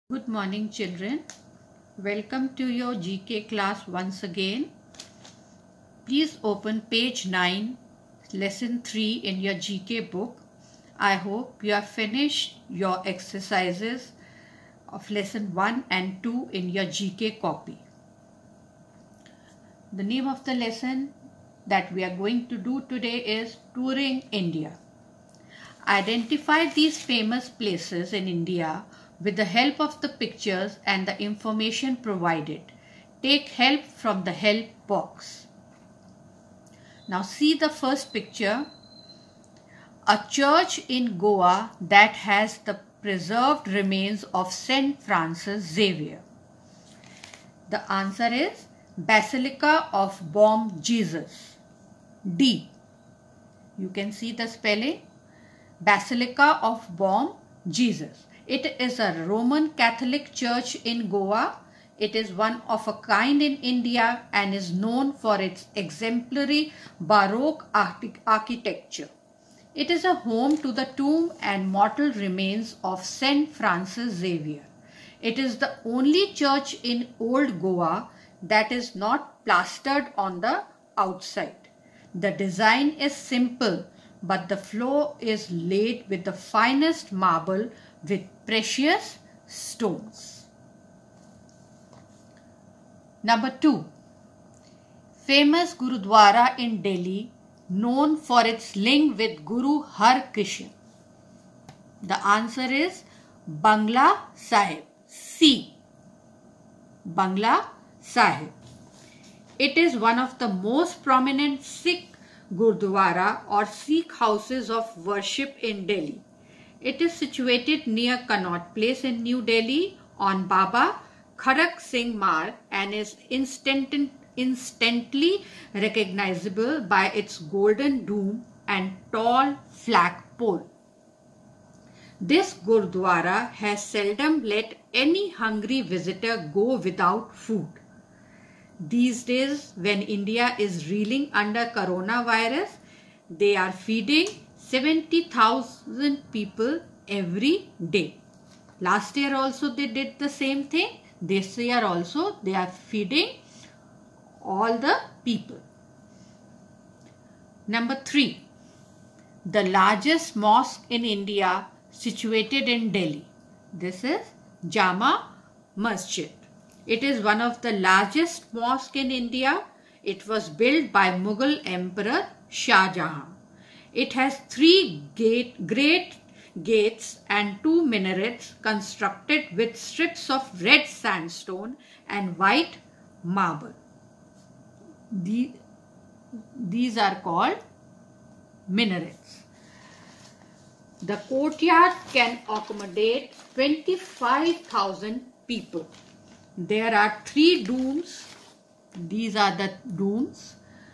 Good morning, children. Welcome to your GK class once again. Please open page 9, lesson 3 in your GK book. I hope you have finished your exercises of lesson 1 and 2 in your GK copy. The name of the lesson that we are going to do today is Touring India. Identify these famous places in India with the help of the pictures and the information provided. Take help from the help box. Now see the first picture. A church in Goa that has the preserved remains of St. Francis Xavier. The answer is Basilica of Bom Jesus. D. You can see the spelling. Basilica of Bom Jesus. It is a Roman Catholic church in Goa. It is one of a kind in India and is known for its exemplary Baroque architecture. It is a home to the tomb and mortal remains of St. Francis Xavier. It is the only church in Old Goa that is not plastered on the outside. The design is simple, but the floor is laid with the finest marble with precious stones. Number 2. Famous Gurudwara in Delhi known for its link with Guru Har Krishan. The answer is Bangla Sahib. C. Bangla Sahib. It is one of the most prominent Sikh Gurdwara or Sikh houses of worship in Delhi. It is situated near Connaught Place in New Delhi on Baba Kharak Singh Marg and is instantly recognizable by its golden dome and tall flag pole. This Gurdwara has seldom let any hungry visitor go without food. These days, when India is reeling under coronavirus, they are feeding 70,000 people every day. Last year also they did the same thing. This year also they are feeding all the people. Number 3. The largest mosque in India situated in Delhi. This is Jama Masjid. It is one of the largest mosques in India. It was built by Mughal Emperor Shah Jahan. It has 3 great gates and 2 minarets constructed with strips of red sandstone and white marble. These are called minarets. The courtyard can accommodate 25,000 people. There are 3 domes. These are the domes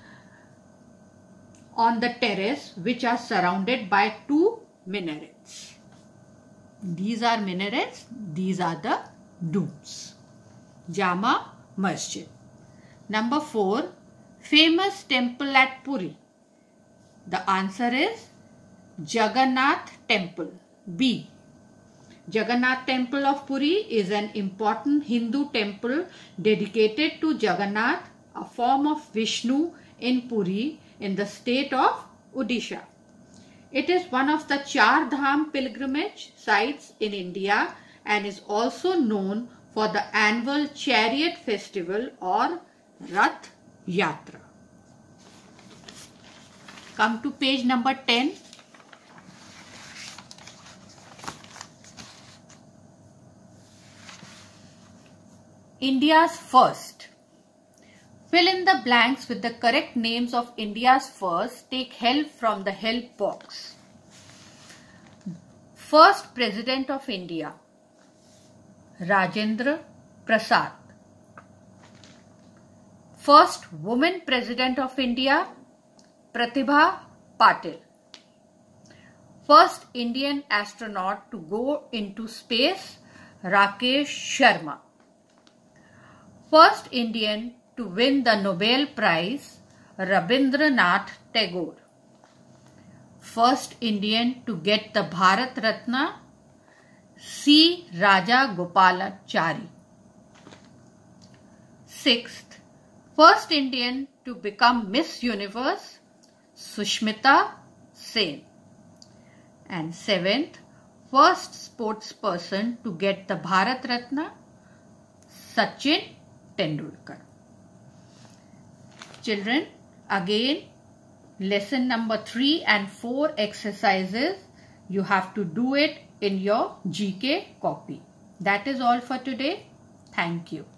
on the terrace which are surrounded by 2 minarets. These are minarets. These are the domes. Jama Masjid. Number 4. Famous temple at Puri. The answer is Jagannath Temple. B. Jagannath Temple of Puri is an important Hindu temple dedicated to Jagannath, a form of Vishnu in Puri in the state of Odisha. It is one of the Char Dham pilgrimage sites in India and is also known for the annual chariot festival or Rath Yatra. Come to page number 10. India's first. Fill in the blanks with the correct names of India's first. Take help from the help box. First President of India, Rajendra Prasad. First Woman President of India, Pratibha Patil. First Indian astronaut to go into space, Rakesh Sharma. First Indian to win the Nobel Prize, Rabindranath Tagore. First Indian to get the Bharat Ratna, C. Rajagopalachari. 6th, first Indian to become Miss Universe, Sushmita Sen. And 7th, first sports person to get the Bharat Ratna, Sachin Tendulkar. Children, again, lesson number 3 and 4 exercises, you have to do it in your GK copy. That is all for today. Thank you.